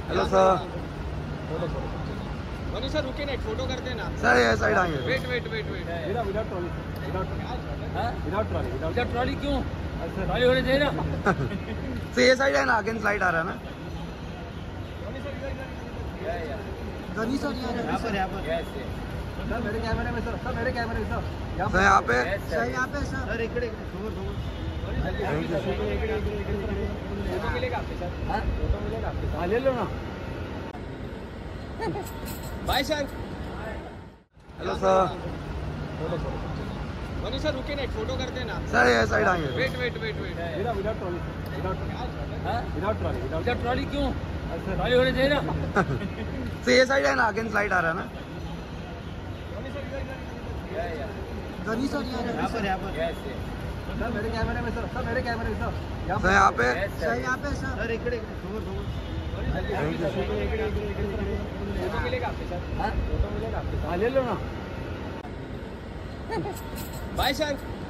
Hello sir. Manish sir रुके ना, एक फोटो करते ना सर ये साइड आएंगे। Wait wait wait wait without trolley, without trolley क्यों? ट्रॉली होने चाहिए ना। तो ये साइड है ना, अगेन स्लाइड आ रहा है ना। यहाँ पर सर मेरे कैमरे में सर, मेरे कैमरे में सर सर यहाँ पे सर इकडे फोटो मिलेगा आपके साथ, फोटो मिलेगा आपके साथ। हाँ ले लो ना। Bye sir. Hello sir. Manish sir रुके ना, एक फोटो करते ना सर ये साइड आएंगे। Wait wait wait wait without trolley, without trolley, without trolley क्यों? ट्रॉली होने चाहिए ना। तो ये साइड है ना, अगेन स्लाइड आ रहा है ना। यहाँ पर सर मेरे कैमरे में सर, मेरे कैमरे में सर सर यहाँ पे सर इकडे फोटो मिलेगा आपके साथ, फोटो मिलेगा आपके साथ। हाँ ले लो ना। Bye sir.